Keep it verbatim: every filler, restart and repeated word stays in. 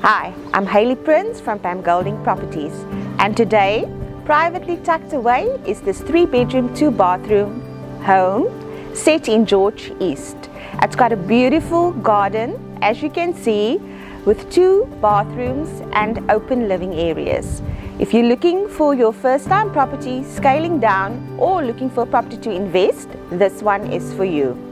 Hi, I'm Hayley Prince from Pam Golding Properties, and today, privately tucked away, is this three-bedroom, two-bathroom home set in George East. It's got a beautiful garden, as you can see, with two bathrooms and open living areas. If you're looking for your first-time property, scaling down, or looking for a property to invest, this one is for you.